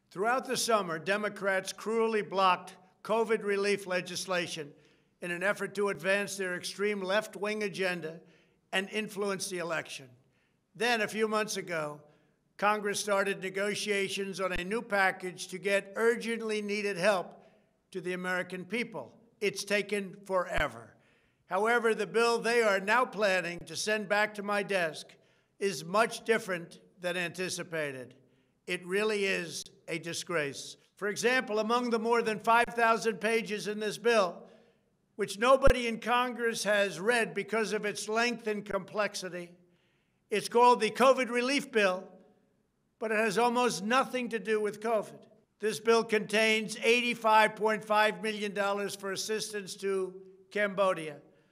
Throughout the summer, Democrats cruelly blocked COVID relief legislation in an effort to advance their extreme left-wing agenda and influence the election. Then, a few months ago, Congress started negotiations on a new package to get urgently needed help to the American people. It's taken forever. However, the bill they are now planning to send back to my desk is much different than anticipated. It really is a disgrace. For example, among the more than 5,000 pages in this bill, which nobody in Congress has read because of its length and complexity, it's called the COVID Relief Bill, but it has almost nothing to do with COVID. This bill contains $85.5 million for assistance to Cambodia,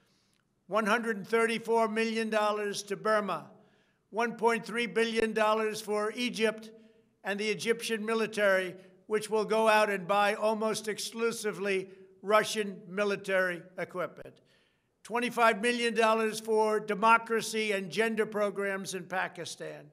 $134 million to Burma, $1.3 billion for Egypt and the Egyptian military, which will go out and buy almost exclusively Russian military equipment, $25 million for democracy and gender programs in Pakistan,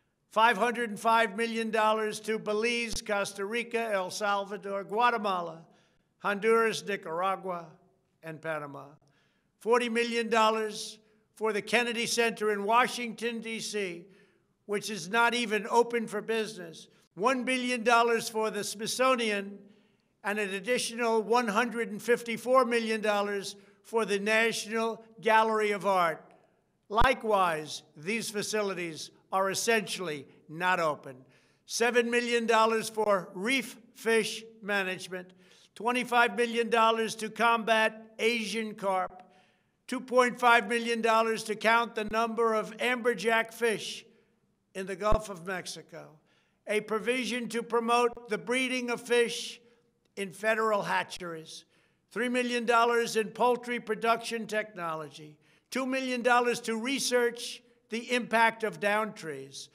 $505 million to Belize, Costa Rica, El Salvador, Guatemala, Honduras, Nicaragua, and Panama, $40 million for the Kennedy Center in Washington, D.C., which is not even open for business, $1 billion for the Smithsonian, and an additional $154 million for the National Gallery of Art. Likewise, these facilities are essentially not open. $7 million for reef fish management, $25 million to combat Asian carp, $2.5 million to count the number of amberjack fish in the Gulf of Mexico, a provision to promote the breeding of fish in federal hatcheries, $3 million in poultry production technology, $2 million to research the impact of down trees,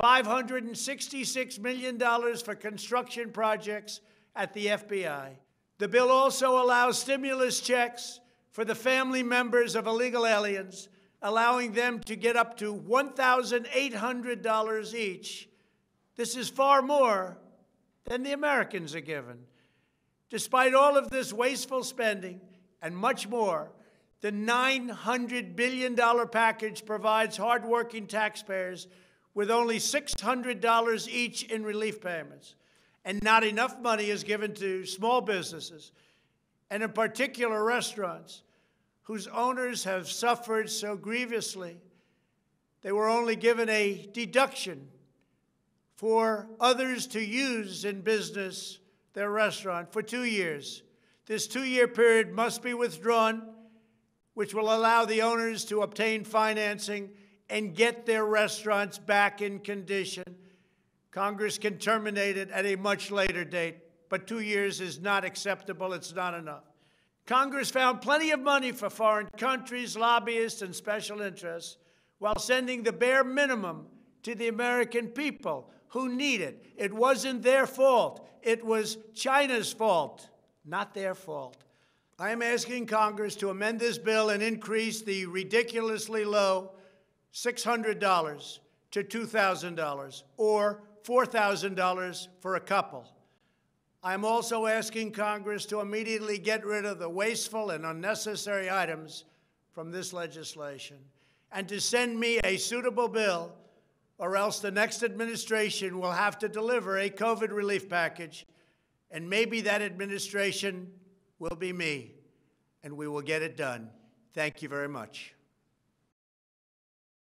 $566 million for construction projects at the FBI. The bill also allows stimulus checks for the family members of illegal aliens, allowing them to get up to $1,800 each. This is far more than the Americans are given. Despite all of this wasteful spending and much more, the $900 billion package provides hardworking taxpayers with only $600 each in relief payments. And not enough money is given to small businesses, and in particular restaurants, whose owners have suffered so grievously. They were only given a deduction for others to use in business their restaurant for 2 years. This 2-year period must be withdrawn, which will allow the owners to obtain financing and get their restaurants back in condition. Congress can terminate it at a much later date, but 2 years is not acceptable. It's not enough. Congress found plenty of money for foreign countries, lobbyists, and special interests, while sending the bare minimum to the American people who need it. It wasn't their fault. It was China's fault, not their fault. I am asking Congress to amend this bill and increase the ridiculously low $600 to $2,000 or $4,000 for a couple. I am also asking Congress to immediately get rid of the wasteful and unnecessary items from this legislation and to send me a suitable bill, or else the next administration will have to deliver a COVID relief package, and maybe that administration will be me, and we will get it done. Thank you very much.